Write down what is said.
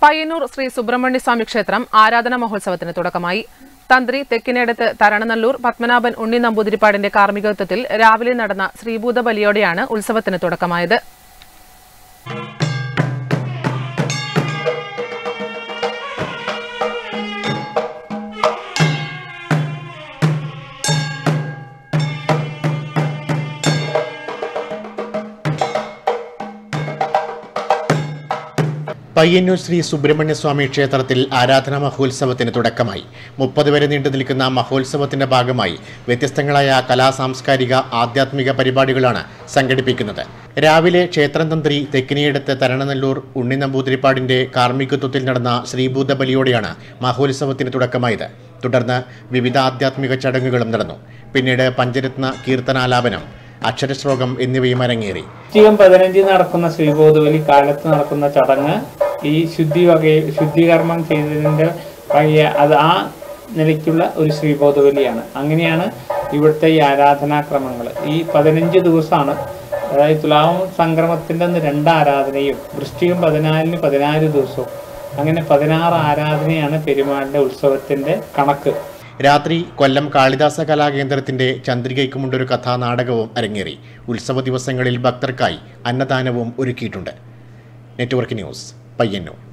പയ്യന്നൂർ ശ്രീ സുബ്രഹ്മണ്യ സ്വാമി ക്ഷേത്രം ആരാധനാ മഹോത്സവത്തിന് തുടക്കമായി. തന്ത്രി തെക്കിനേടത്ത് തരണനല്ലൂർ പത്മനാഭൻ ഉണ്ണി നമ്പൂതിരിപ്പാടിന്റെ കാർമ്മികത്വത്തിൽ രാവിലെ നടന്ന ശ്രീഭൂത ബലിയോടെയാണ് ഉത്സവത്തിന് തുടക്കമായത്. പയ്യന്നൂർ ശ്രീ സുബ്രഹ്മണ്യ സ്വാമി ക്ഷേത്രത്തിൽ ആരാധനാ മഹോത്സവത്തിന് തുടക്കമായി. 30 വരെ നീണ്ടു നിൽക്കുന്ന മഹോത്സവത്തിന്റെ ഭാഗമായി വ്യത്യസ്തങ്ങളായ സാംസ്കാരിക ആധ്യാത്മിക പരിപാടികളാണ് സംഘടിപ്പിക്കുന്നത്. രാവിലെ ക്ഷേത്രം തന്ത്രി തെക്കിനിയടത്ത് തരണനല്ലൂർ ഉണ്ണി നമ്പൂതിരിപ്പാടിന്റെ കാർമ്മികത്വത്തിൽ നടന്ന ശ്രീഭൂത ബലിയോടെയാണ് മഹോത്സവത്തിന് തുടക്കമായത്. തുടർന്ന് വിവിധ ആധ്യാത്മിക ചടങ്ങുകളും നടന്നു. പിന്നീട് പഞ്ചരത്ന കീർത്തനാലാപനം, അക്ഷരശ്ലോകം എന്നിവയും അരങ്ങേറി. 15 നടക്കുന്ന ശ്രീഭൂതബലി കാലത്ത് നടക്കുന്ന ചടങ്ങ് ഈ ശുദ്ധീകരണം ചെയ്തതിൻ്റെ അത് ആ നിലയ്ക്കുള്ള ഒരു ശ്രീഭൂതബലിയാണ്. അങ്ങനെയാണ് ഇവിടുത്തെ ഈ ആരാധനാക്രമങ്ങൾ. ഈ 15 ദിവസമാണ്. അതായത് തുലാം സംക്രമത്തിൻ്റെ അന്ന് 2 ആരാധനയും വൃശ്ചികം 14-ന് 14 ദിവസവും, അങ്ങനെ 16 ആരാധനയാണ് പെരുമാളിൻ്റെ ഉത്സവത്തിൻ്റെ കണക്ക്. രാത്രി കൊല്ലം കാളിദാസ കലാകേന്ദ്രത്തിന്റെ ചന്ദ്രികയ്ക്കുമുണ്ടൊരു കഥാനാടകവും അരങ്ങേറി. ഉത്സവ ദിവസങ്ങളിൽ ഭക്തർക്കായി അന്നദാനവും ഒരുക്കിയിട്ടുണ്ട്. Network news, Payyanur.